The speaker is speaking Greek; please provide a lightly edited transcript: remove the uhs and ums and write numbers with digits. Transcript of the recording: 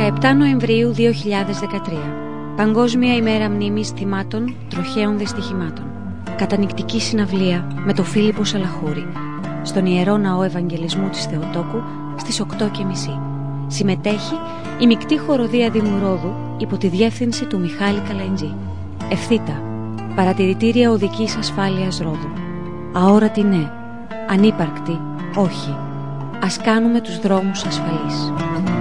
17 Νοεμβρίου 2013. Παγκόσμια ημέρα μνήμης θυμάτων τροχαίων δυστυχημάτων. Κατανυκτική συναυλία με τον Φίλιππο Σαλαχούρη στον Ιερό Ναό Ευαγγελισμού της Θεοτόκου στις 8:30. Συμμετέχει η μεικτή χοροδία Δήμου Ρόδου υπό τη διεύθυνση του Μιχάλη Καλαϊντζή. Ευθύτα, παρατηρητήρια οδικής ασφάλειας Ρόδου. Αόρατη ναι, ανύπαρκτη όχι. Ας κάνουμε τους δρόμους ασφαλείς.